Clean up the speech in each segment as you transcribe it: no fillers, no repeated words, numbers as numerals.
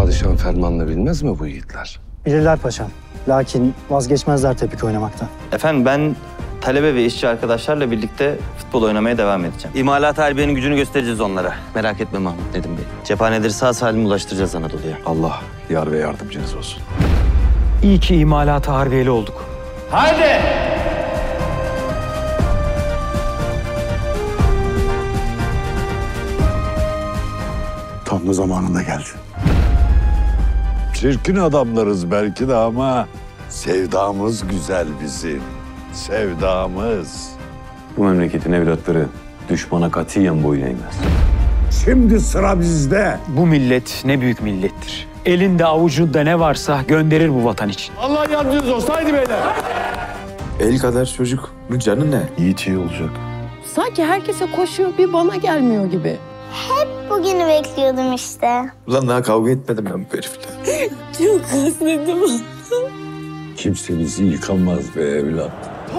Padişahın fermanını bilmez mi bu yiğitler? Bilirler paşam. Lakin vazgeçmezler tepik oynamaktan. Efendim ben talebe ve işçi arkadaşlarla birlikte futbol oynamaya devam edeceğim. İmalat harbiyenin gücünü göstereceğiz onlara. Merak etme Mahmut Nedim Bey. Cephaneleri sağ salim ulaştıracağız Anadolu'ya. Allah yar ve yardımcınız olsun. İyi ki imalata harbiyeli olduk. Tam da zamanında geldi. Çirkin adamlarız belki de ama sevdamız güzel bizim. Sevdamız. Bu memleketin evlatları düşmana katiyen boyun eğmez. Şimdi sıra bizde. Bu millet ne büyük millettir. Elinde avucunda ne varsa gönderir bu vatan için. El kadar çocuk. Bu canı ne? Yiğit iyi olacak. Sanki herkese koşuyor, bir bana gelmiyor gibi. Bugünü bekliyordum işte. Ulan daha kavga etmedim ben bu herifle. Çok özledim. Kimse bizi yıkamaz be evlat.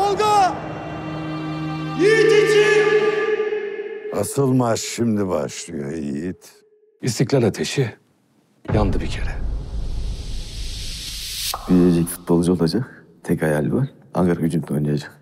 Asıl maç şimdi başlıyor Yiğit. İstiklal ateşi yandı bir kere. Büyüyecek futbolcu olacak. Tek hayali var. Ankara Gücü'nde oynayacak.